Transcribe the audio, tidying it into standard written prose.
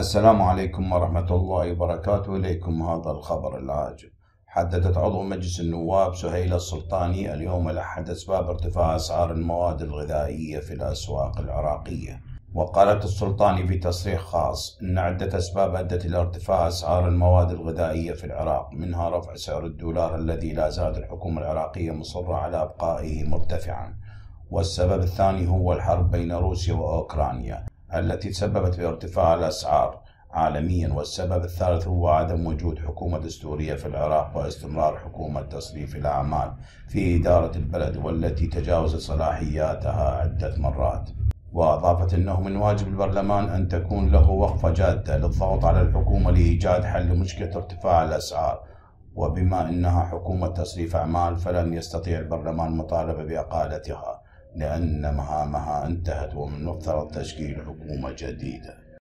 السلام عليكم ورحمة الله وبركاته. إليكم هذا الخبر العاجل. حددت عضو مجلس النواب سهيلة السلطاني اليوم الأحد أسباب ارتفاع أسعار المواد الغذائية في الأسواق العراقية. وقالت السلطاني في تصريح خاص إن عدة أسباب أدت إلى ارتفاع أسعار المواد الغذائية في العراق، منها رفع سعر الدولار الذي لا زالت الحكومة العراقية مصرة على إبقائه مرتفعا، والسبب الثاني هو الحرب بين روسيا وأوكرانيا التي تسببت بارتفاع الأسعار عالميا، والسبب الثالث هو عدم وجود حكومة دستورية في العراق واستمرار حكومة تصريف الأعمال في إدارة البلد والتي تجاوزت صلاحياتها عدة مرات. وأضافت أنه من واجب البرلمان أن تكون له وقفة جادة للضغط على الحكومة لإيجاد حل لمشكلة ارتفاع الأسعار، وبما أنها حكومة تصريف أعمال فلن يستطيع البرلمان المطالبة بإقالتها لأن مهامها انتهت ومن المفترض تشكيل حكومة جديدة.